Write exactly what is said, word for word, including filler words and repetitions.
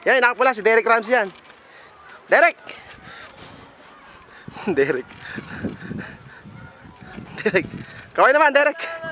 Yan, nakapula si Derek Ramsey yan. Derek! Derek. Derek. Kaway naman, Derek.